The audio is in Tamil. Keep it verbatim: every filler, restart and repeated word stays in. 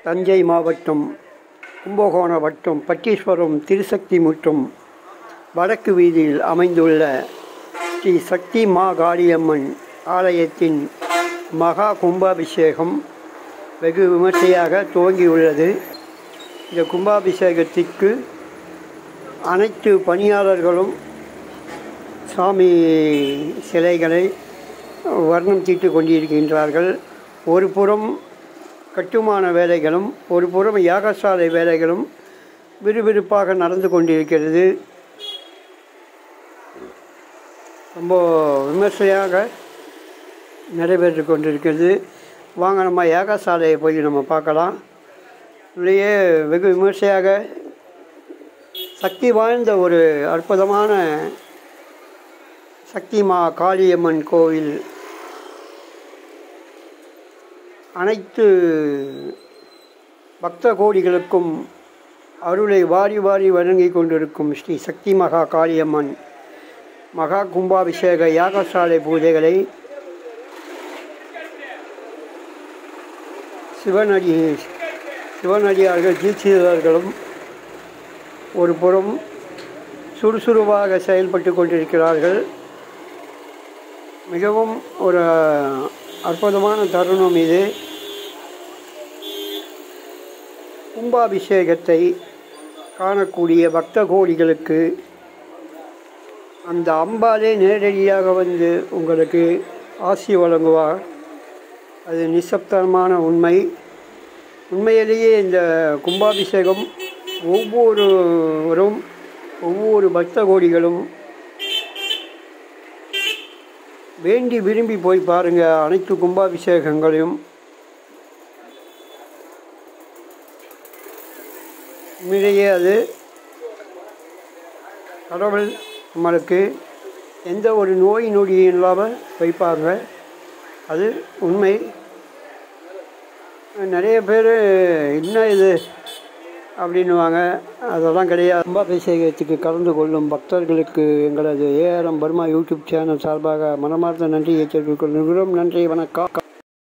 தஞ்சை மாவட்டம் கும்பகோணம் வட்டம் பட்டீஸ்வரம் திருசக்தி முற்றம் வடக்கு வீதியில் அமைந்துள்ள ஸ்ரீ சக்தி மாகாளியம்மன் ஆலயத்தின் மகா கும்பாபிஷேகம் வெகு விமர்சையாக துவங்கியுள்ளது. இந்த கும்பாபிஷேகத்திற்கு அனைத்து பணியாளர்களும் சாமி சிலைகளை வர்ணம் தீட்டு கொண்டிருக்கின்றார்கள். ஒரு புறம் கட்டுமான வேலைகளும் ஒரு புறம் யாகசாலை வேலைகளும் விறுவிறுப்பாக நடந்து கொண்டிருக்கிறது. ரொம்ப விமர்சையாக நடைபெற்று கொண்டிருக்கிறது. வாங்க நம்ம யாகசாலையை போய் நம்ம பார்க்கலாம். உள்ளேயே வெகு விமர்சையாக சக்தி வாய்ந்த ஒரு அற்புதமான சக்தி மா காளியம்மன் கோவில் அனைத்து பக்த கோடிகளுக்கும் அருளை வாரி வாரி வழங்கி கொண்டிருக்கும் ஸ்ரீ சக்தி மகா காளியம்மன் மகா கும்பாபிஷேக யாகசாலை பூஜைகளை சிவனடி சிவனடியார்கள் தீட்சிதர்களும் ஒரு புறம் சுறுசுறுவாக செயல்பட்டு கொண்டிருக்கிறார்கள். மிகவும் ஒரு அற்புதமான தருணம் இது. கும்பாபிஷேகத்தை காணக்கூடிய பக்த கோடிகளுக்கு அந்த அம்பாலே நேரடியாக வந்து உங்களுக்கு ஆசி வழங்குவார். அது நிசப்தமான உண்மை. உண்மையிலேயே இந்த கும்பாபிஷேகம் ஒவ்வொருவரும் ஒவ்வொரு பக்த கோடிகளும் வேண்டி விரும்பி போய் பாருங்கள். அனைத்து கும்பாபிஷேகங்களையும் உண்மையிலேயே அது கடவுள் நம்மளுக்கு எந்த ஒரு நோய் நொடியும் இல்லாமல் வைப்பாங்க. அது உண்மை. நிறைய பேர் என்ன இது அப்படின்வாங்க. அதெல்லாம் கிடையாது. கும்பாபிஷேகத்துக்கு கலந்து கொள்ளும் பக்தர்களுக்கு எங்களது ஏஆர்எம் பர்மா யூடியூப் சேனல் சார்பாக மனமார்ந்த நன்றியை தெரிவித்துக் கொள்கிறோம். நன்றி, வணக்கம்.